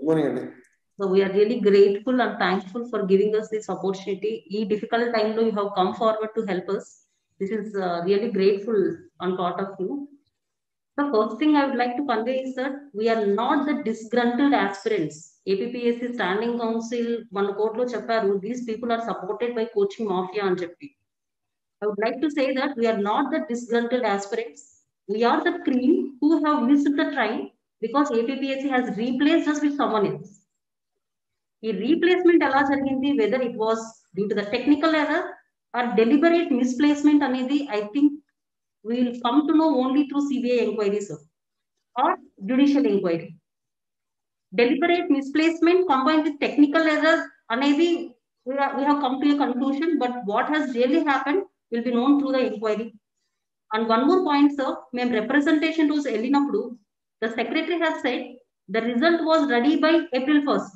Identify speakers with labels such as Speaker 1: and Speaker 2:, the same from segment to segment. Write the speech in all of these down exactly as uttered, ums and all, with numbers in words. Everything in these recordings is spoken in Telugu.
Speaker 1: Good morning, Andy.
Speaker 2: So we are really grateful and thankful for giving us this opportunity. In difficult time, you have come forward to help us. This is uh, really grateful on part of you. The first thing I would like to convey is that we are not the disgruntled aspirants. A P P S C Standing Council, one court lo chepparu, these people are supported by coaching mafia and Jeppi. I would like to say that we are not the disgruntled aspirants. We are the cream who have missed the train because A P P S C has replaced us with someone else. The replacement ఎలా జరిగింది, whether it was due to the technical error or deliberate misplacement అనేది, I think we will come to know only through C B I inquiry, sir, or judicial inquiry. Deliberate misplacement combined with technical error అనేది we, are, we have come to a conclusion, but what has really happened will be known through the inquiry. And one more point, sir, మేము representation rules వెళ్ళినప్పుడు the secretary has said the result was ready by April first.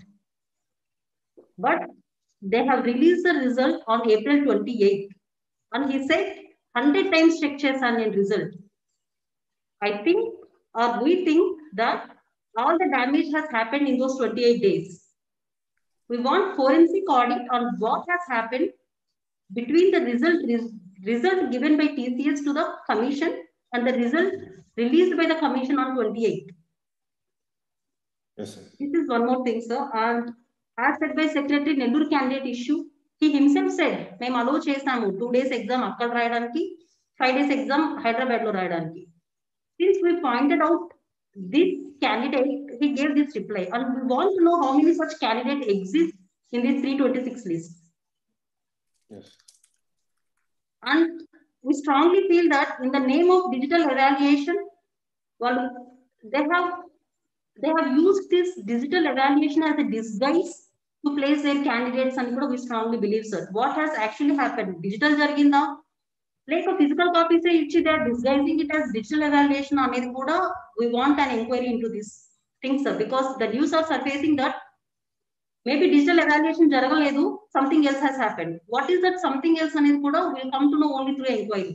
Speaker 2: But they have released the result on April twenty-eighth. And he said one hundred times check chesan in result. I think or we think that all the damage has happened in those twenty-eight days. We want forensic audit on what has happened between the result, result given by T C S to the commission and the result released by the commission on twenty-eighth.
Speaker 1: Yes, sir.
Speaker 2: This is one more thing, sir. And as said by Secretary, Nellore candidate issue, he himself said, మేము allow చేసాము two days exam అక్కడ రాయడానికి, five days exam Hyderabad లో రాయడానికి. Since we pointed out this candidate, he gave this reply, and we want to know how many such candidates exist in this three twenty-six list.
Speaker 1: Yes.
Speaker 2: And we strongly feel that in the name of digital evaluation, well, they have they have used this digital evaluation as a disguise to place their candidates, and we strongly believe, sir. What has actually happened? Digital jarginda, like a physical copy say ichi they are disguising it as digital evaluation anedi kuda we want an inquiry into this thing, sir, because the news are surfacing that maybe digital evaluation jaragaledu, something else has happened. What is that something else anedi kuda will come to know only through inquiry.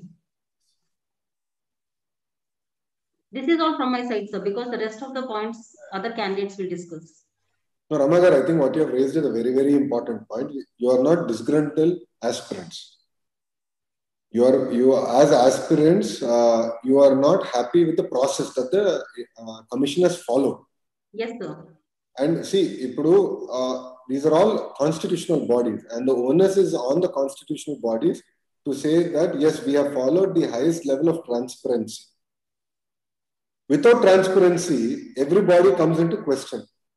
Speaker 2: This is all from my side, sir, because the rest of the points other candidates will discuss.
Speaker 1: No, Ramagar, I think what you have raised is a very, very important point. You are not disgruntled aspirants. You are, you are, as aspirants, uh, you are not happy with the process that the uh, commission has followed.
Speaker 2: Yes, sir.
Speaker 1: And see, ipudu, uh, these are all constitutional bodies, and the onus is on the constitutional bodies to say that, yes, we have followed the highest level of transparency. Without transparency, everybody comes into question.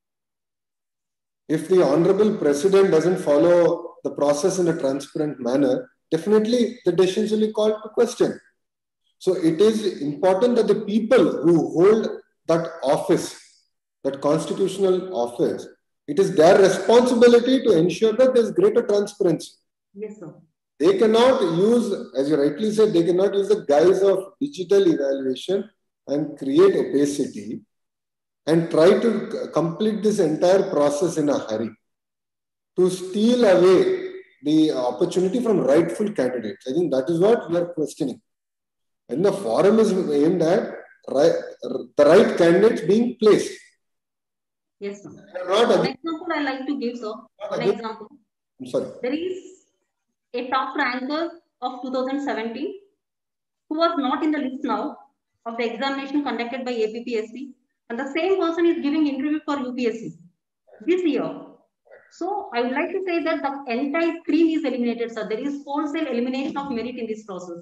Speaker 1: If the Honorable President doesn't follow the process in a transparent manner, definitely the decisions will be called to question. So it is important that the people who hold that office, that constitutional office, it is their responsibility to ensure that there is greater transparency.
Speaker 2: Yes, sir.
Speaker 1: They cannot use, as you rightly said, they cannot use the guise of digital evaluation and create opacity and try to complete this entire process in a hurry to steal away the opportunity from rightful candidates. I think that is what we are questioning. And the forum is aimed at right, the right candidates being placed.
Speaker 2: Yes, sir.
Speaker 1: Not
Speaker 2: One example I like to give, sir. One example.
Speaker 1: I'm sorry.
Speaker 2: There is a top ranker of two thousand seventeen who was not in the list now of the examination conducted by A P P S C, and the same person is giving interview for U P S C this year. So I would like to say that the entire cream is eliminated, sir. There is wholesale elimination of merit in this process.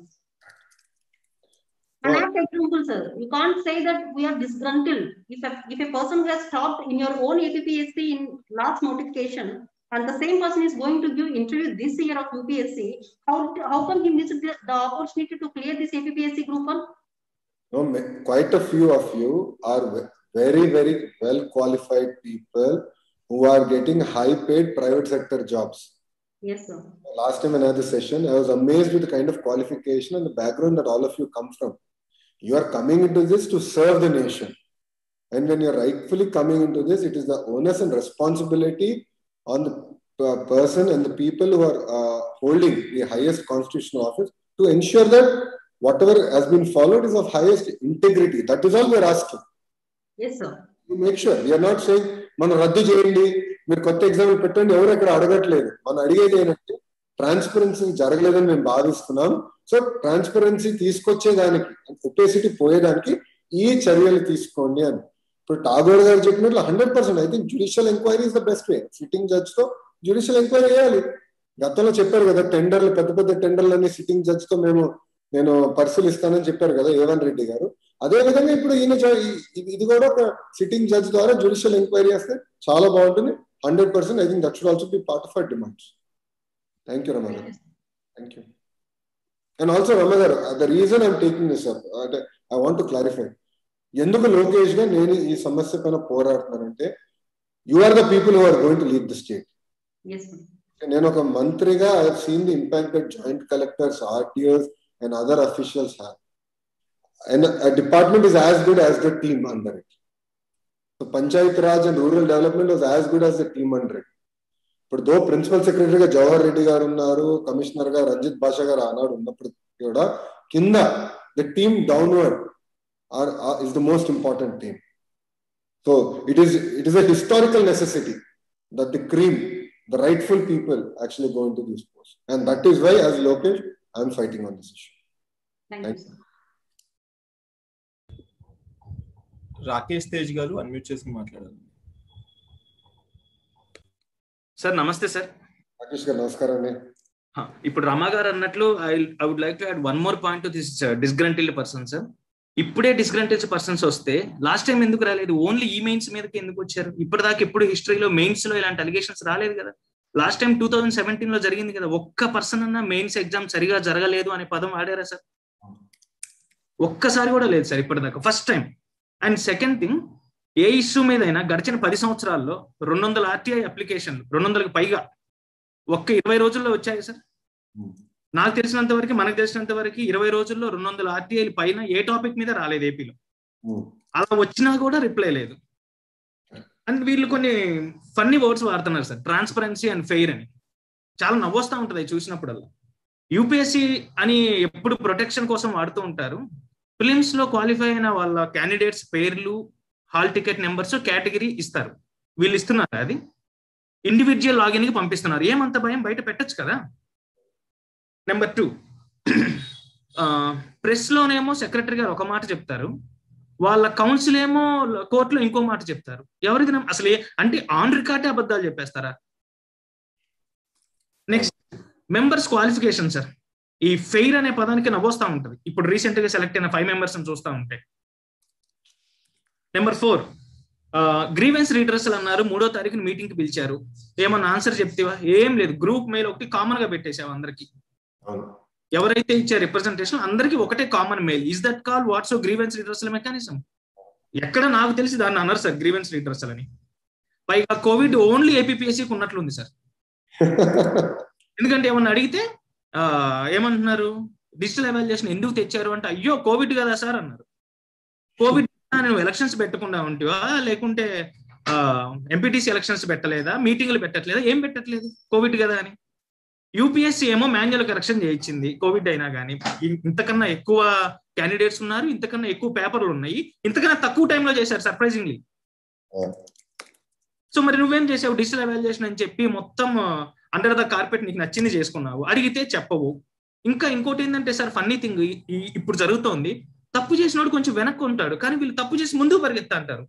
Speaker 2: And as example, sir, you can't say that we are disgruntled. If a, if a person has stopped in your own A P P S C in last notification, and the same person is going to give interview this year of U P S C, how, how come he missed the, the opportunity to clear this A P P S C group one?
Speaker 1: No, quite a few of you are very, very well qualified people who are getting high paid private sector jobs.
Speaker 2: Yes, sir.
Speaker 1: Last time I had the session, I was amazed with the kind of qualification and the background that all of you come from. You are coming into this to serve the nation. And when you're rightfully coming into this, it is the onus and responsibility on the uh, person and the people who are uh, holding the highest constitutional office to ensure that whatever has been followed is of highest integrity. That is all we are asking.
Speaker 2: Yes, sir.
Speaker 1: You make sure. We are not saying మనం రద్దు చేయండి, మీరు కొత్త ఎగ్జామ్లు పెట్టండి, ఎవరు ఎక్కడ అడగట్లేదు. మనం అడిగేది ఏంటంటే ట్రాన్స్పరెన్సీ జరగలేదని మేము భావిస్తున్నాం. సో ట్రాన్స్పరెన్సీ తీసుకొచ్చేదానికి, ఒపేసిటీ పోయేదానికి ఈ చర్యలు తీసుకోండి అని. ఇప్పుడు టాగోర్ గారు చెప్పినట్లు hundred percent I think judicial enquiry is the best way. Sitting judge తో జ్యుడిషియల్ ఎంక్వైరీ చేయాలి. గతంలో చెప్పారు కదా, టెండర్లు పెద్ద పెద్ద టెండర్లన్నీ సిట్టింగ్ జడ్జ్ తో మేము నేను పరిశీలిస్తానని చెప్పారు కదా ఏవన్ రెడ్డి గారు. అదే విధంగా ఇప్పుడు ఈయన ఇది కూడా ఒక సిట్టింగ్ జడ్జ్ ద్వారా జ్యుడిషియల్ ఎంక్వైరీ చేస్తే చాలా బాగుంటుంది. Hundred percent I think that should also be part of our demands. Thank you Rama గారు. Thank you. And also Rama గారు, the reason I'm taking this up అంటే ఐ వాంట్ టు క్లారిఫై ఎందుకు లోకేష్ గా నేను ఈ సమస్య పైన పోరాడుతున్నానంటే, you are the people who are going to lead the state. నేను ఒక మంత్రిగా I have scene the impact that joint collectors, RTOs and other officials have. And a department is as good as the team under it. So Panchayat Raj and rural development was as good as the team under it. But though principal secretary ga Jawahar Reddy garu unnaru, commissioner ga Ranjit Basha garu anadu unnappudu kuda kinda the team downward are, are is the most important team. So it is it is a historical necessity that the cream, the rightful people actually go into these posts, and that is why as Lokesh I am fighting on this issue.
Speaker 2: Thank, Thank you. you.
Speaker 3: Rakesh Tej గారు అన్మ్యూట్ చేసి మాట్లాడాలి.
Speaker 4: సార్ నమస్తే సార్.
Speaker 1: రాకేష్ గారు నమస్కారం అండి.
Speaker 4: ఇప్పుడు రమా గారు అన్నట్లు I I would like to add one more point to this disgruntled person sir. ఇప్పుడే డిస్గ్రంటిల్డ్ పర్సన్స్ వస్తే లాస్ట్ టైం ఎందుకు రాలేదు? ఓన్లీ ఈ మెయిన్స్ మీదకి ఎందుకు వచ్చారు? ఇప్పటిదాకా ఎప్పుడు హిస్టరీలో మెయిన్స్ లో ఇలాంటి అలిగేషన్స్ రాలేదు కదా. Last time two thousand seventeen లో జరిగింది కదా, ఒక్క పర్సన్ అన్న మెయిన్స్ ఎగ్జామ్ సరిగా జరగలేదు అనే పదం వాడారా సార్? ఒక్కసారి కూడా లేదు సార్ ఇప్పటిదాకా, first time. And second thing, a issue మీదైనా గడిచిన పది సంవత్సరాల్లో రెండు వందల ఆర్టీఐ అప్లికేషన్లు, రెండు వందలకు పైగా ఒక్క ఇరవై రోజుల్లో వచ్చాయి సార్. నాకు తెలిసినంత వరకు, మనకు తెలిసినంత వరకు ఇరవై రోజుల్లో రెండు వందల ఆర్టీఐలు పైన ఏ టాపిక్ మీద రాలేదు ఏపీలో. అలా వచ్చినా కూడా రిప్లై లేదు. అండ్ వీళ్ళు కొన్ని ఫన్నీ వర్డ్స్ వాడుతున్నారు సార్, ట్రాన్స్పరెన్సీ అండ్ ఫెయిర్ అని. చాలా నవ్వొస్తా ఉంటుంది అది చూసినప్పుడల్లా. యూపీఎస్సీ అని ఎప్పుడు ప్రొటెక్షన్ కోసం వాడుతూ ఉంటారు. ఫిలిమ్స్ లో క్వాలిఫై అయిన వాళ్ళ క్యాండిడేట్స్ పేర్లు, హాల్ టికెట్ నెంబర్స్, కేటగిరీ ఇస్తారు. వీళ్ళు ఇస్తున్నారు అది ఇండివిజువల్ లాగిన్ కి పంపిస్తున్నారు. ఏమంత భయం, బయట పెట్టచ్చు కదా. నెంబర్ టూ, ప్రెస్ లోనేమో సెక్రటరీ గారు ఒక మాట చెప్తారు, వాళ్ళ కౌన్సిల్ ఏమో కోర్టులో ఇంకో మాట చెప్తారు. ఎవరికి అసలు అంటే ఆన్ రికార్డే అబద్ధాలు చెప్పేస్తారా? Next, members qualification sir. ఈ ఫెయిర్ అనే పదానికి నవ్వొస్తా ఉంటది ఇప్పుడు రీసెంట్ గా సెలెక్ట్ అయిన ఫైవ్ మెంబర్స్ చూస్తా ఉంటే. నెంబర్ ఫోర్, గ్రీవెన్స్ రీడ్రెసల్ అన్నారు, మూడో తారీఖున మీటింగ్ కి పిలిచారు, ఏమన్నా ఆన్సర్ చెప్తేవా? ఏం లేదు. గ్రూప్ మెయిల్ ఒకటి కామన్ గా పెట్టేసావు అందరికి. ఎవరైతే ఇచ్చే రిప్రజెంటేషన్ అందరికి ఒకటే common mail. Is that call what's grievance redressal mechanism? ఎక్కడ నాకు తెలిసి దాన్ని అన్నారు సార్ గ్రీవెన్స్ రీడ్రెసల్ అని. పైగా కోవిడ్ ఓన్లీ ఏపీపీఎస్సీకి ఉన్నట్లుంది సార్. ఎందుకంటే ఏమన్నా అడిగితే ఏమంటున్నారు, డిజిటల్ ఎవాల్యుయేషన్ ఎందుకు తెచ్చారు అంటే, అయ్యో కోవిడ్ కదా సార్ అన్నారు. కోవిడ్ నువ్వు ఎలక్షన్స్ పెట్టకుండా ఉంటివా, లేకుంటే ఎంపీటీసీ ఎలక్షన్స్ పెట్టలేదా, మీటింగ్లు పెట్టట్లేదా, ఏం పెట్టట్లేదు, కోవిడ్ కదా అని. యూపీఎస్సీ ఏమో మాన్యువల్ కరెక్షన్ చేయించింది కోవిడ్ అయినా కానీ. ఇంతకన్నా ఎక్కువ క్యాండిడేట్స్ ఉన్నారు, ఇంతకన్నా ఎక్కువ పేపర్లు ఉన్నాయి, ఇంతకన్నా తక్కువ టైంలో చేశారు సర్ప్రైజింగ్లీ. సో మరి నువ్వేం చేసావు? డిజిటల్ ఎవాల్యుయేషన్ అని చెప్పి మొత్తం అండర్ ద కార్పెట్ నీకు నచ్చింది చేసుకున్నావు. అడిగితే చెప్పవు. ఇంకా ఇంకోటి ఏంటంటే సార్, ఫన్నీ థింగ్ ఇప్పుడు జరుగుతోంది, తప్పు చేసినోడు కొంచెం వెనక్కి ఉంటాడు, కానీ వీళ్ళు తప్పు చేసి ముందుకు పరిగెత్తా అంటారు.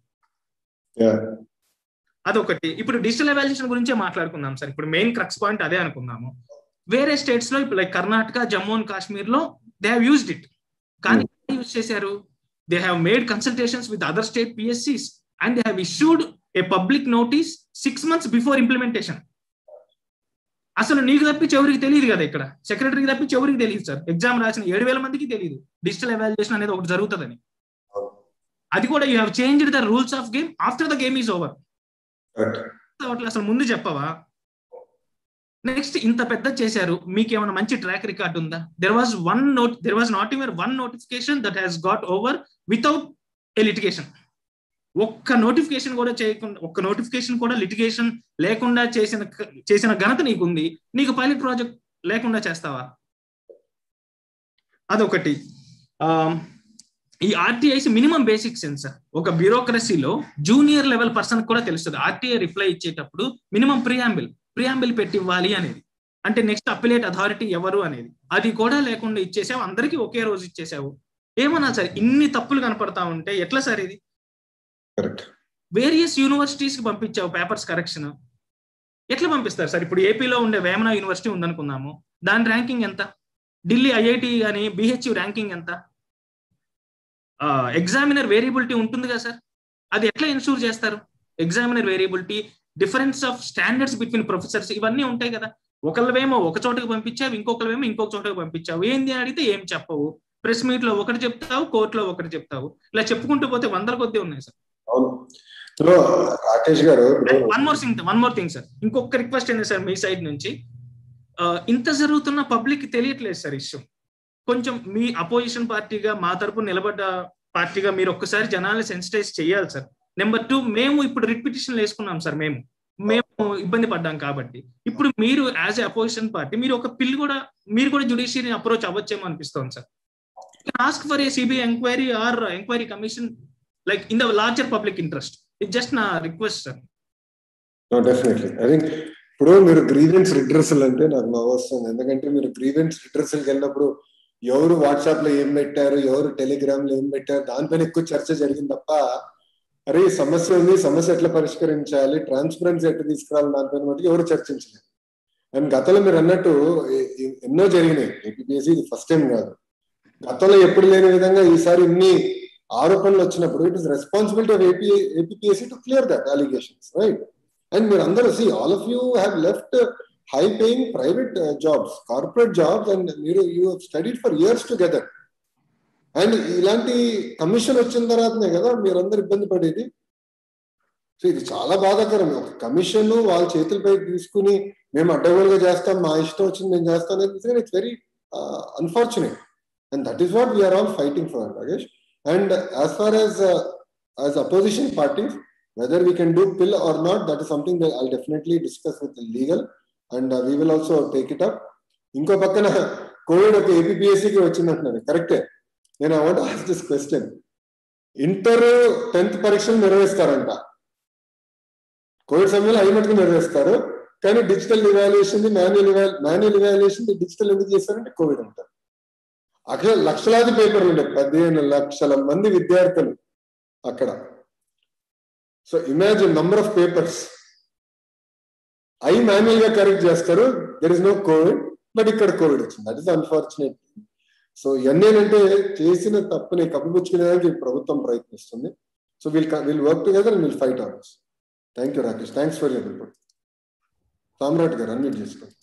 Speaker 4: అదొకటి. ఇప్పుడు డిజిటల్ ఎవాల్యుయేషన్ గురించే మాట్లాడుకుందాం సార్. ఇప్పుడు మెయిన్ క్రక్స్ పాయింట్ అదే అనుకుందాము. వేరే స్టేట్స్ లో ఇప్పుడు లైక్ కర్ణాటక, జమ్మూ అండ్ కాశ్మీర్ లో దే హ్యావ్ యూజ్డ్ ఇట్. కానీ యూజ్ చేశారు, they have made consultations with other state పిఎస్సీస్ and they have issued a public notice six months before implementation. అసలు నీకు తప్పించి ఎవరికి తెలియదు కదా, ఇక్కడ సెక్రటరీకి తప్పించి ఎవరికి తెలియదు సార్. ఎగ్జామ్ రాసిన ఏడు వేల మందికి తెలియదు డిజిటల్ ఎవాల్యుయేషన్ అనేది ఒకటి జరుగుతుందని. అది కూడా you have changed the rules of game after the game is over. అసలు ముందు చెప్పవా? నెక్స్ట్, ఇంత పెద్ద చేశారు, మీకు ఏమైనా మంచి ట్రాక్ రికార్డ్ ఉందా? There was one note there was not even one notification that has got over without a litigation. ఒక్క నోటిఫికేషన్ కూడా చేయకుండా, ఒక్క నోటిఫికేషన్ కూడా లిటిగేషన్ లేకుండా చేసిన చేసిన ఘనత నీకుంది. నీకు పైలట్ ప్రాజెక్ట్ లేకుండా చేస్తావా? అదొకటి. ఈ RTIs minimum basic sense sir. ఒక బ్యూరోక్రసీలో జూనియర్ లెవెల్ పర్సన్ కూడా తెలుస్తుంది ఆర్టీఐ రిప్లై ఇచ్చేటప్పుడు మినిమం ప్రియాంబిల్ ప్రియాంబిల్ పెట్టి ఇవ్వాలి అనేది, అంటే నెక్స్ట్ అప్పిలేట్ అథారిటీ ఎవరు అనేది. అది కూడా లేకుండా ఇచ్చేసావు, అందరికీ ఒకే రోజు ఇచ్చేసావు. ఏమన్నా సార్ ఇన్ని తప్పులు కనపడతా ఉంటే ఎట్లా సార్ ఇది? వేరియస్ యూనివర్సిటీస్ కి పంపించావు పేపర్స్ కరెక్షన్, ఎట్లా పంపిస్తారు సార్? ఇప్పుడు ఏపీలో ఉండే వేమన యూనివర్సిటీ ఉందనుకుందాము, దాని ర్యాంకింగ్ ఎంత? ఢిల్లీ ఐఐటి కానీ బిహెచ్యు ర్యాంకింగ్ ఎంత? ఎగ్జామినర్ వేరియబిలిటీ ఉంటుంది కదా సార్, అది ఎట్లా ఇన్సూర్ చేస్తారు? Examiner variability, difference of standards between professors, ఇవన్నీ ఉంటాయి కదా. ఒకళ్ళవేమో ఒక చోటకి పంపించావు, ఇంకొకళ్ళవేమో ఇంకొక చోటకి పంపించావు. ఏంది అని అడిగితే ఏం చెప్పవు, ప్రెస్ మీట్ లో ఒకటి చెప్తావు, కోర్టులో ఒకటి చెప్తావు, ఇలా చెప్పుకుంటూ పోతే వందల కొద్ది ఉన్నాయి సార్.
Speaker 1: రాకేష్ గారు,
Speaker 4: one more thing one more thing sir ఇంకొక రిక్వెస్ట్ ఏంటి సార్ మీ సైడ్ నుంచి, ఇంత జరుగుతున్న పబ్లిక్ తెలియట్లేదు సార్ ఇష్యూ. కొంచెం మీ అపోజిషన్ పార్టీగా మా తరపున నిలబడ్డ పార్టీగా మీరు ఒక్కసారి జనాల్ని సెన్సిటైజ్ చేయాలి సార్. నెంబర్ టూ, మేము ఇప్పుడు రిట్ పిటిషన్లు వేసుకున్నాం సార్, మేము మేము ఇబ్బంది పడ్డాం కాబట్టి. ఇప్పుడు మీరు యాజ్ ఎ అపోజిషన్ పార్టీ మీరు ఒక పిల్ కూడా మీరు కూడా జ్యుడిషియరీ అప్రోచ్ అవ్వచ్చేమో అనిపిస్తుంది sir. Ask for a CBI enquiry or enquiry commission like in the larger public interest. ఇది జస్ట్ నా request sir.
Speaker 1: Definitely I think ఇప్పుడు మీరు గ్రీవెన్స్ రిడ్రెసల్ అంటే నాకు నవ్వు వస్తుంది. ఎందుకంటే మీరు గ్రీవెన్స్ రిడ్రెసల్కి వెళ్ళినప్పుడు ఎవరు వాట్సాప్ లో ఏం పెట్టారు, ఎవరు టెలిగ్రామ్ లో ఏం పెట్టారు, దానిపైన ఎక్కువ చర్చ జరిగింది తప్ప అరే సమస్య ఉంది, సమస్య ఎట్లా పరిష్కరించాలి, ట్రాన్స్పరెన్సీ ఎట్లా తీసుకురావాలి దానిపైన మటుకు ఎవరు చర్చించలేదు. అండ్ గతంలో మీరు అన్నట్టు ఎన్నో జరిగినాయి, ఏపీపీఎస్సీ ఇది ఫస్ట్ టైం కాదు. గతంలో ఎప్పుడు లేని విధంగా ఈసారి ఇన్ని ఆరోపణలు వచ్చినప్పుడు it is responsibility of AP APPSC to clear that allegations, right? And మీరు అందరూ see all of you have left high paying private uh, jobs, corporate jobs, and you you have studied for years together. And ఇలాంటి కమిషన్ వచ్చిన తర్వాతనే కదా మీరందరూ ఇబ్బంది పడేది. సో ఇది చాలా బాధాకరం. ఒక కమిషన్ వాళ్ళ చేతులపై తీసుకుని మేము అడ్డగోలుగా చేస్తాం, మా ఇష్టం వచ్చింది నేను చేస్తాను, it's very unfortunate. And that is what we're all fighting for, Rakesh. And as far as as opposition parties whether we can do pill or not, that is something that I'll definitely discuss with the legal and uh, we will also take it up. ఇంకో పక్కన కోవిడ్ ఒక ఏపీపీఎస్సీకి వచ్చిందంటున్నారు, కరెక్టే. నేను I want ask this question. Inter tenth పరీక్షలు నిర్వహిస్తారంట, కోవిడ్ సమయంలో అవి మటుకు నిర్వహిస్తారు, కానీ digital evaluation manual manual evaluation digital ఎందుకు చేస్తారంటే కోవిడ్ అంటారు. అక్కడ లక్షలాది పేపర్లు ఉండే, పదిహేను లక్షల మంది విద్యార్థులు అక్కడ. So imagine number of papers. అవి మాన్యువల్ గా కరెక్ట్ చేస్తారు, there is no covid, but ఇక్కడ కోవిడ్ వచ్చింది. That is unfortunate. సో ఇవన్నీ ఏంటంటే చేసిన తప్పుని కప్పిపుచ్చుకునేదానికి ప్రభుత్వం ప్రయత్నిస్తుంది. So will will work together and will fight on this. Thank you Rakesh, thanks for your input. Samrat గారు అన్మ్యూట్ చేసుకోండి.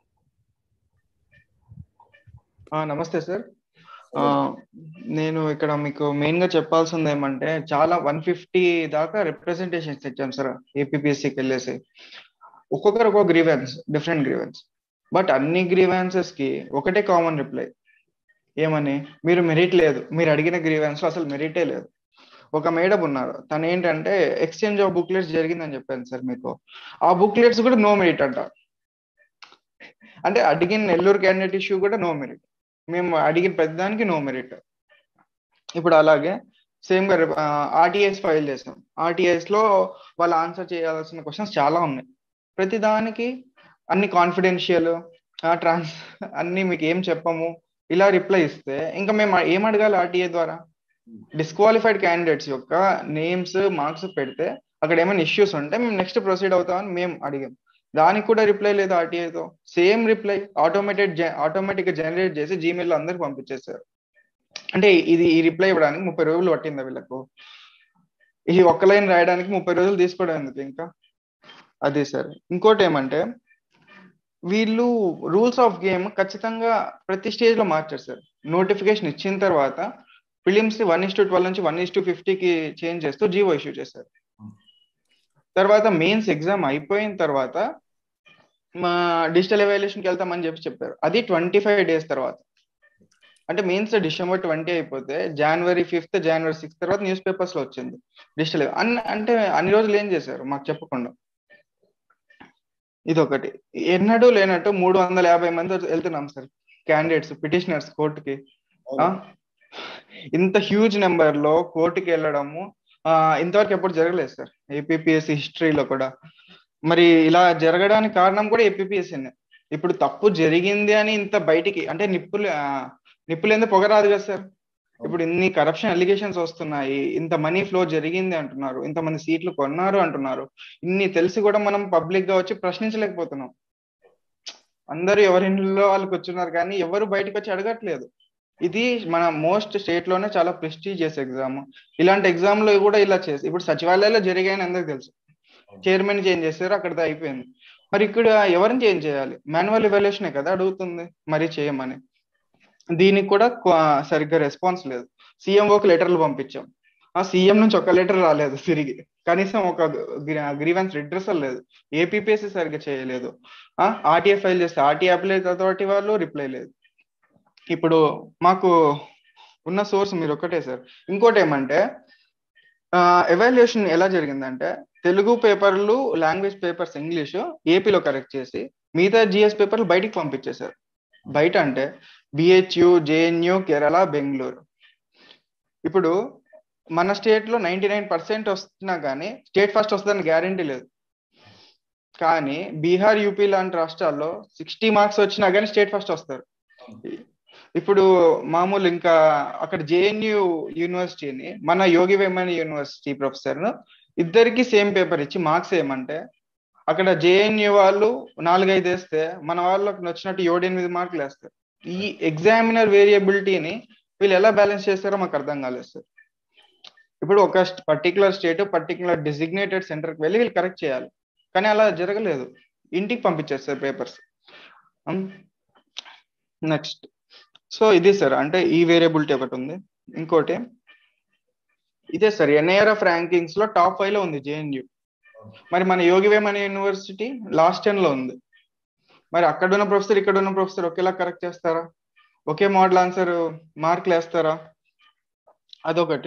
Speaker 5: నమస్తే సార్. నేను ఇక్కడ మీకు మెయిన్ గా చెప్పాల్సింది ఏమంటే, చాలా వన్ ఫిఫ్టీ దాకా రిప్రజెంటేషన్స్ ఇచ్చాం సార్ ఏపీపీఎస్సీకి వెళ్ళేసి. ఒక్కొక్కరు ఒక్కొక్క గ్రీవెన్స్, డిఫరెంట్ గ్రీవెన్స్. బట్ అన్ని గ్రీవెన్సెస్ కి ఒకటే కామన్ రిప్లై, ఏమని? మీరు మెరిట్ లేదు, మీరు అడిగిన గ్రీవెన్స్ లో అసలు మెరిటే లేదు. ఒక మేడం ఉన్నారు, తను ఏంటంటే ఎక్స్చేంజ్ ఆఫ్ బుక్లెట్స్ జరిగిందని చెప్పాను సార్ మీకు. ఆ బుక్లెట్స్ కూడా నో మెరిట్ అంట. అంటే అడిగిన నెల్లూరు క్యాండిడేట్ ఇష్యూ కూడా నో మెరిట్, మేము అడిగిన ప్రతిదానికి నో మెరిట్. ఇప్పుడు అలాగే సేమ్ గా ఆర్టీఐస్ ఫైల్ చేసాం. ఆర్టీఐస్ లో వాళ్ళు ఆన్సర్ చేయాల్సిన క్వశ్చన్స్ చాలా ఉన్నాయి. ప్రతిదానికి అన్ని కాన్ఫిడెన్షియల్, ట్రాన్స్ అన్ని మీకు ఏం చెప్పము ఇలా రిప్లై ఇస్తే ఇంకా మేము ఏం అడగాలి? ఆర్టీఐ ద్వారా డిస్క్వాలిఫైడ్ క్యాండిడేట్స్ యొక్క నేమ్స్ మార్క్స్ పెడితే అక్కడ ఏమైనా ఇష్యూస్ ఉంటే మేము నెక్స్ట్ ప్రొసీడ్ అవుతామని మేము అడిగాం. దానికి కూడా రిప్లై లేదు ఆర్టీఐతో. సేమ్ రిప్లై ఆటోమేటెడ్ ఆటోమేటిక్ గా జనరేట్ చేసి జీమెయిల్ లో అందరికి పంపించేశారు. అంటే ఇది ఈ రిప్లై ఇవ్వడానికి ముప్పై రోజులు పట్టిందా వీళ్ళకు? ఈ ఒక్క లైన్ రాయడానికి ముప్పై రోజులు తీసుకోవడం ఎందుకు ఇంకా? అదే సార్. ఇంకోటి ఏమంటే, వీళ్ళు రూల్స్ ఆఫ్ గేమ్ ఖచ్చితంగా ప్రతి స్టేజ్ లో మార్చారు సార్. నోటిఫికేషన్ ఇచ్చిన తర్వాత prelims one is to twelve నుంచి వన్ ఇస్ టు ఫిఫ్టీకి చేంజ్ చేస్తూ జీవో ఇష్యూ చేశారు. తర్వాత మెయిన్స్ ఎగ్జామ్ అయిపోయిన తర్వాత మా డిజిటల్ ఎవాల్యుయేషన్కి వెళ్తామని చెప్పి చెప్పారు. అది ట్వంటీ ఫైవ్ డేస్ తర్వాత. అంటే మెయిన్స్ డిసెంబర్ ట్వంటీ అయిపోతే జనవరి ఫిఫ్త్ జనవరి సిక్స్త్ తర్వాత న్యూస్ పేపర్స్ లో వచ్చింది డిజిటల్. అన్ని అంటే అన్ని రోజులు ఏం చేశారు మాకు చెప్పకుండా. ఇదొకటి. ఎన్నడూ లేనట్టు మూడు వందల యాభై మంది వెళ్తున్నాం సార్ క్యాండిడేట్స్, పిటిషనర్స్ కోర్టుకి. ఇంత హ్యూజ్ నెంబర్ లో కోర్టుకి వెళ్ళడము ఇంతవరకు ఎప్పుడు జరగలేదు సార్ ఏపీపీఎస్సీ హిస్టరీలో కూడా. మరి ఇలా జరగడానికి కారణం కూడా ఏపీపీఎస్సీనే. ఇప్పుడు తప్పు జరిగింది అని ఇంత బయటికి అంటే నిప్పులు నిప్పులేందో పొగరాదు కదా సార్. ఇప్పుడు ఇన్ని కరప్షన్ అలిగేషన్స్ వస్తున్నాయి, ఇంత మనీ ఫ్లో జరిగింది అంటున్నారు, ఇంతమంది సీట్లు కొన్నారు అంటున్నారు, ఇన్ని తెలిసి కూడా మనం పబ్లిక్ గా వచ్చి ప్రశ్నించలేకపోతున్నాం. అందరూ ఎవరి ఇంట్లో వాళ్ళకి వచ్చున్నారు కానీ ఎవరు బయటకు వచ్చి అడగట్లేదు. ఇది మన మోస్ట్ స్టేట్ లోనే చాలా ప్రెస్టీజియస్ ఎగ్జామ్. ఇలాంటి ఎగ్జామ్ లో కూడా ఇలా చేసి ఇప్పుడు సచివాలయాల్లో జరిగాయని అందరికి తెలుసు, చైర్మన్ చేంజ్ చేశారు, అక్కడితో అయిపోయింది. మరి ఇక్కడ ఎవరిని చేంజ్ చేయాలి? మాన్యువల్ ఎవాల్యుయేషనే కదా అడుగుతుంది మరి చేయమని. దీనికి కూడా సరిగ్గా రెస్పాన్స్ లేదు. సీఎంఓకి లెటర్లు పంపించాం, ఆ సీఎం నుంచి ఒక లెటర్ రాలేదు తిరిగి, కనీసం ఒక గ్రీవెన్స్ రిడ్రెసల్ లేదు. ఏపీపీఎస్సీ సరిగ్గా చేయలేదు. ఆర్టీఏ ఫైల్ చేస్తే ఆర్టీఏ అప్లై అథారిటీ వాళ్ళు రిప్లై లేదు. ఇప్పుడు మాకు ఉన్న సోర్స్ మీరు ఒక్కటే సార్. ఇంకోటి ఏమంటే ఎవాల్యుయేషన్ ఎలా జరిగిందంటే తెలుగు పేపర్లు లాంగ్వేజ్ పేపర్స్ ఇంగ్లీషు ఏపీలో కరెక్ట్ చేసి మిగతా జిఎస్ పేపర్లు బయటికి పంపించేశారు. బయట అంటే బిహెచ్యు, జేఎన్యు, కేరళ, బెంగళూరు. ఇప్పుడు మన స్టేట్ లో నైన్టీ నైన్ పర్సెంట్ వస్తున్నా కానీ స్టేట్ ఫస్ట్ వస్తుందని గ్యారంటీ లేదు. కానీ బీహార్, యూపీ లాంటి రాష్ట్రాల్లో సిక్స్టీ మార్క్స్ వచ్చినా కానీ స్టేట్ ఫస్ట్ వస్తారు. ఇప్పుడు మామూలు ఇంకా అక్కడ జేఎన్యు యూనివర్సిటీని మన యోగి వేమన్ యూనివర్సిటీ ప్రొఫెసర్ ఇద్దరికి సేమ్ పేపర్ ఇచ్చి మార్క్స్ ఏమంటే అక్కడ జేఎన్యు వాళ్ళు నాలుగైదు వేస్తే మన వాళ్ళకి నచ్చినట్టు ఏడు ఎనిమిది మార్కులు వేస్తారు. ఈ ఎగ్జామినర్ వేరియబిలిటీని వీళ్ళు ఎలా బ్యాలెన్స్ చేస్తారో మాకు అర్థం కాలేదు సార్. ఇప్పుడు ఒక పర్టికులర్ స్టేట్ పర్టికులర్ డిజిగ్నేటెడ్ సెంటర్కి వెళ్ళి వీళ్ళు కరెక్ట్ చేయాలి, కానీ అలా జరగలేదు. ఇంటికి పంపించేస్తారు పేపర్స్. నెక్స్ట్ సో ఇది సార్, అంటే ఈ వేరియబిలిటీ ఒకటి ఉంది. ఇంకోటి ఇదే సార్, ఎన్ఐఆర్ఎఫ్ ర్యాంకింగ్స్ లో టాప్ ఫైవ్ లో ఉంది జేఎన్యు. మరి మన Yogi Vemana university last ten లో ఉంది. మరి అక్కడ ఉన్న ప్రొఫెసర్ ఇక్కడ ఉన్న ప్రొఫెసర్ ఒకేలా కరెక్ట్ చేస్తారా? ఒకే మోడల్ ఆన్సర్ మార్కులు వేస్తారా? అదొకటి.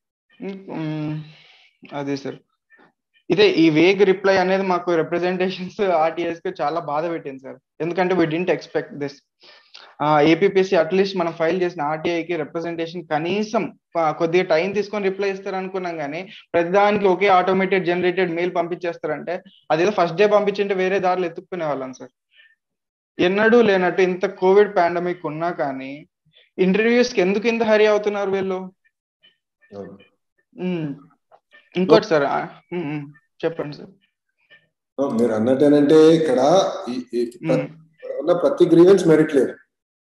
Speaker 5: అదే సార్, ఇదే ఈ వేగ్ రిప్లై అనేది మాకు రిప్రజెంటేషన్స్ ఆర్టీఎస్ కి చాలా బాధ పెట్టింది సార్. ఎందుకంటే we didn't expect this. APPSC atleast మనం ఫైల్ చేసిన ఆర్టీఐకి రిప్రజెంటేషన్ కనీసం కొద్దిగా టైం తీసుకొని రిప్లై ఇస్తారు అనుకున్నాం, కానీ ప్రతిదానికి ఒకే ఆటోమేటెడ్ జనరేటెడ్ మెయిల్ పంపించేస్తారంటే అదేదో ఫస్ట్ డే పంపించింటే వేరే దారిలో ఎత్తుక్కునే వాళ్ళం సార్. ఎన్నడూ లేనట్టు ఇంత కోవిడ్ పాండమిక్ ఉన్నా కానీ ఇంటర్వ్యూస్ కి ఎందుకు ఇంత హరి అవుతున్నారు వీళ్ళు? ఇంకోటి సార్ చెప్పండి సార్.
Speaker 1: మీరు అన్నట్టేనంటే ఇక్కడ ప్రతి గ్రీవెన్స్ మెరిట్ లేదు.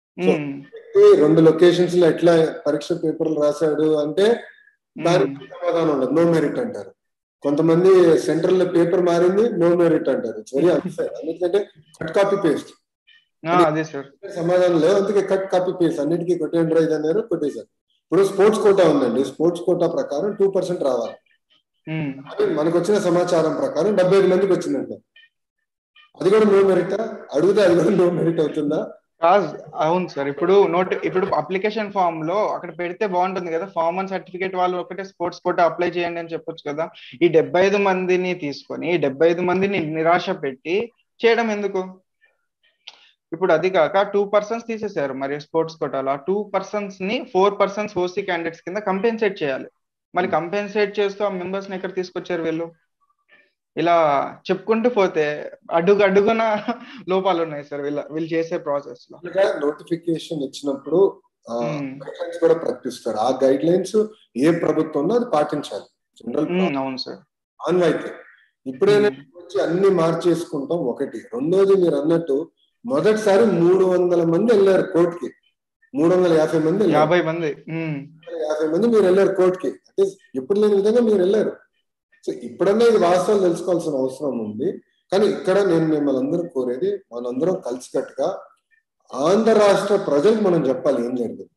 Speaker 1: రెండు లొకేషన్స్ లో ఎట్లా పరీక్ష పేపర్లు రాశాడు అంటే దానికి సమాధానం ఉండదు, నో మెరిట్ అంటారు. కొంతమంది సెంట్రల్ లో పేపర్ మారింది, నో మెరిట్ అంటారు. It's very unfair. ఎందుకంటే కట్ కాపీ పేస్ట్ సమాధానం లేదు, అందుకే కట్ కాపీ పేస్ట్ అన్నిటికీ కొట్టేయండి రైజ్ అన్నారు, కొట్టేశారు. ఇప్పుడు స్పోర్ట్స్ కోటా ఉందండి, స్పోర్ట్స్ కోటా ప్రకారం టూ పర్సెంట్ రావాలి. మనకు వచ్చిన సమాచారం ప్రకారం డెబ్బై ఐదు మందికి వచ్చిందంట. అది కూడా నో మెరిటా? అడిగితే అది కూడా నో మెరిట్ అవుతుందా?
Speaker 5: అవును సార్. ఇప్పుడు నోట్ ఇప్పుడు అప్లికేషన్ ఫామ్ లో అక్కడ పెడితే బాగుంటుంది కదా, ఫామ్ వన్ సర్టిఫికేట్ వాళ్ళు ఒకటే స్పోర్ట్స్ కోటా అప్లై చేయండి అని చెప్పొచ్చు కదా. ఈ డెబ్బై ఐదు మందిని తీసుకొని డెబ్బై ఐదు మందిని నిరాశ పెట్టి చేయడం ఎందుకు? ఇప్పుడు అది కాక టూ పర్సన్స్ తీసేశారు మరి స్పోర్ట్స్ కోటాలో. ఆ టూ పర్సన్స్ ని ఫోర్ పర్సన్స్ ఓసీ క్యాండిడేట్స్ కింద కంపెన్సేట్ చేయాలి. మరి కంపెన్సేట్ చేస్తూ ఆ మెంబర్స్ ని ఎక్కడ తీసుకొచ్చారు వీళ్ళు? ఇలా చెప్పుకుంటూ పోతే అడుగు అడుగున లోపాలు ఉన్నాయి సార్ వీళ్ళ వీళ్ళు చేసే ప్రాసెస్ లో.
Speaker 1: నోటిఫికేషన్ ఇచ్చినప్పుడు గైడ్లైన్స్ కూడా ప్రకటిస్తారు. ఆ గైడ్ లైన్స్ ఏ ప్రభుత్వం అది పాటించాలి. జనరల్
Speaker 5: అవును సార్,
Speaker 1: ఆన్వైతే ఇప్పుడైనా వచ్చి అన్ని మార్చేసుకుంటాం. ఒకటి. రెండోది మీరు అన్నట్టు మొదటిసారి మూడు వందల మంది వెళ్ళారు కోర్టుకి, మూడు వందల యాభై మంది
Speaker 5: యాభై మంది
Speaker 1: యాభై మంది మీరు వెళ్ళారు కోర్టుకి. అంటే ఎప్పుడు లేని విధంగా మీరు వెళ్ళారు. సో ఇప్పుడన్నా ఇది వాస్తవాలు తెలుసుకోవాల్సిన అవసరం ఉంది. కానీ ఇక్కడ నేను మిమ్మల్ని అందరూ కోరేది, మనందరం కలిసికట్టుగా ఆంధ్ర రాష్ట్ర ప్రజలకు మనం చెప్పాలి ఏం జరిగింది.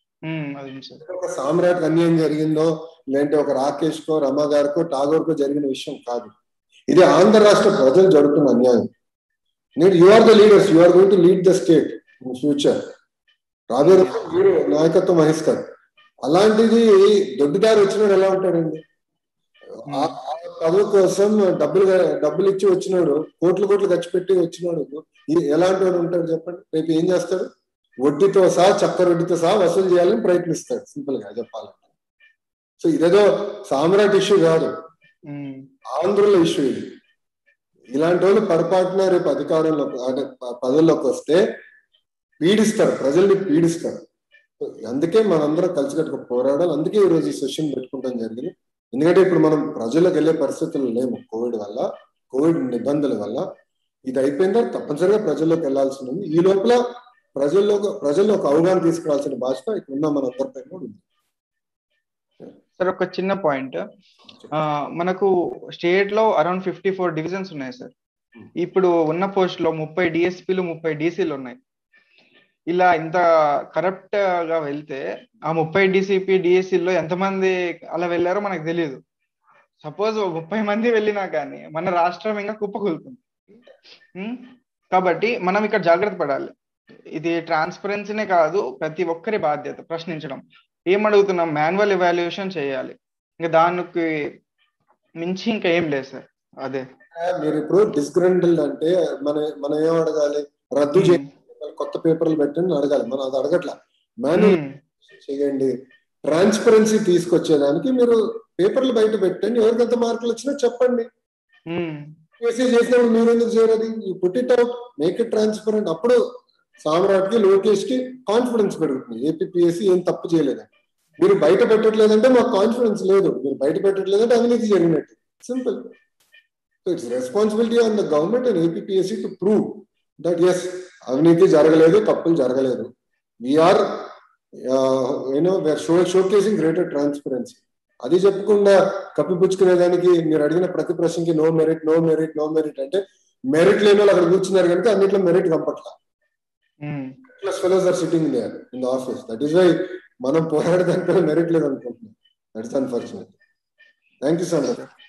Speaker 1: ఒక సామ్రాట్ అన్యాయం జరిగిందో లేదంటే ఒక రాకేష్ కో రమా గారికో ఠాగూర్ కో జరిగిన విషయం కాదు. ఇది ఆంధ్ర రాష్ట్ర ప్రజలు జరుగుతున్న అన్యాయం. నేను you are the leaders, you are going to lead the state in future. రాబోయే రోజుల్లో మీరు నాయకత్వం వహిస్తారు. అలాంటిది దొడ్డిదారి వచ్చినాడు ఎలా ఉంటాడండి? ఆ పదవి కోసం డబ్బులు డబ్బులు ఇచ్చి వచ్చినాడు, కోట్లు కోట్లు ఖర్చు పెట్టి వచ్చినాడు ఎలాంటి వాడు ఉంటాడు చెప్పండి? రేపు ఏం చేస్తాడు? వడ్డీతో సహా చక్కెర వడ్డీతో సహా వసూలు చేయాలని ప్రయత్నిస్తాడు, సింపుల్ గా చెప్పాలంటే. సో ఇదేదో సామ్రాట్ ఇష్యూ కాదు, ఆంధ్రుల ఇష్యూ ఇది. ఇలాంటి వాళ్ళు పొరపాటున రేపు అధికారంలో అంటే పదవుల్లోకి వస్తే పీడిస్తారు, ప్రజల్ని పీడిస్తారు. అందుకే మనందరం కలిసికట్టుగా పోరాడాలి. అందుకే ఈ రోజు ఈ సెషన్ పెట్టుకుంటాం జరిగింది. ఎందుకంటే ఇప్పుడు మనం ప్రజల్లోకి వెళ్ళే పరిస్థితులు లేము, కోవిడ్ వల్ల, కోవిడ్ నిబంధనల వల్ల. ఇది అయిపోయిన తర్వాత తప్పనిసరిగా ప్రజల్లోకి వెళ్లాల్సి ఉంది. ఈ లోపల ప్రజల్లో ప్రజల్లో ఒక అవగాహన తీసుకురావాల్సిన బాధ్యత ఇక్కడ ఉన్న మన అందరిపై కూడా ఉంది.
Speaker 5: సార్ ఒక చిన్న పాయింట్, మనకు స్టేట్ లో అరౌండ్ ఫిఫ్టీ ఫోర్ డివిజన్స్ ఉన్నాయి సార్. ఇప్పుడు ఉన్న పోస్ట్ లో ముప్పై డిఎస్పీలు ముప్పై డీసీలు ఉన్నాయి. ఇలా ఇంత కరప్ట్ గా వెళ్తే ఆ ముప్పై డిసిపి డిఎస్సీల్లో ఎంతమంది అలా వెళ్ళారో మనకు తెలియదు. సపోజ్ ముప్పై మంది వెళ్ళినా కానీ మన రాష్ట్రం ఇంకా కుప్పకూలుతుంది. కాబట్టి మనం ఇక్కడ జాగ్రత్త పడాలి. ఇది ట్రాన్స్పరెన్సీనే కాదు, ప్రతి ఒక్కరి బాధ్యత ప్రశ్నించడం. ఏమడుగుతున్నాం, మాన్యువల్ ఎవాల్యుయేషన్ చేయాలి, ఇంకా దానికి మించి ఇంకా ఏం లేదు సార్. అదే
Speaker 1: మీరు ఇప్పుడు డిస్గ్రంటిల్డ్ అంటే మన మనం ఏం అడగాలి, రద్దు చేయండి, కొత్త పేపర్లు పెట్టండి అడగాలి. మనం అది అడగట్లా, మాన్యువల్ చేయండి. ట్రాన్స్పరెన్సీ తీసుకొచ్చేదానికి మీరు పేపర్లు బయట పెట్టండి, ఎవరికి ఎంత మార్కులు వచ్చినా చెప్పండి. చేసినప్పుడు మీరు ఎందుకు చేయరు? Put it out, make it transparent. అప్పుడు సామ్రాట్ కి లోకేష్ కి కాన్ఫిడెన్స్ పెరుగుతుంది, ఏపీపీఎస్సీ ఏం తప్పు చేయలేదని. మీరు బయట పెట్టట్లేదంటే మాకు కాన్ఫిడెన్స్ లేదు, మీరు బయట పెట్టట్లేదంటే అవినీతి జరిగినట్టు, simple. So it's responsibility on the government and APPSC to prove that as అవినీతి జరగలేదు, తప్పులు జరగలేదు. We're you know we're show showcasing greater transparency. అది చెప్పకుండా కప్పిపుచ్చుకునేదానికి మీరు అడిగిన ప్రతి ప్రశ్నకి no merit no merit no merit అంటే మెరిట్ లేని వాళ్ళు అక్కడ కూర్చున్నారు కనుక అన్నిట్లో మెరిట్ కంపట్ల. Plus fellows are sitting there in the office. That is why మనం పోరాడడానికి మెరిట్ లేదు అనుకుంటున్నాం. That is unfortunate. Thank you so much.